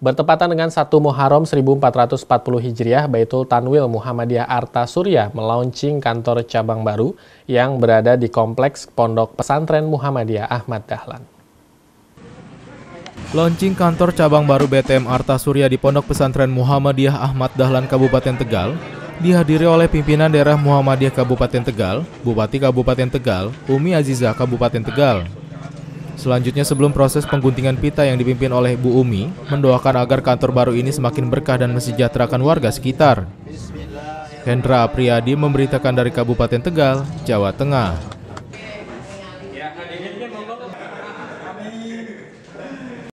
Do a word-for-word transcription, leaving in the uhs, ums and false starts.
Bertepatan dengan satu Muharram seribu empat ratus empat puluh Hijriah, Baitul Tanwil Muhammadiyah Arta Surya melaunching kantor cabang baru yang berada di Kompleks Pondok Pesantren Muhammadiyah Ahmad Dahlan. Launching kantor cabang baru B T M Arta Surya di Pondok Pesantren Muhammadiyah Ahmad Dahlan Kabupaten Tegal dihadiri oleh pimpinan daerah Muhammadiyah Kabupaten Tegal, Bupati Kabupaten Tegal, Umi Azizah Kabupaten Tegal. Selanjutnya, sebelum proses pengguntingan pita yang dipimpin oleh Bu Umi, mendoakan agar kantor baru ini semakin berkah dan mensejahterakan warga sekitar. Hendra Apriyadi memberitakan dari Kabupaten Tegal, Jawa Tengah.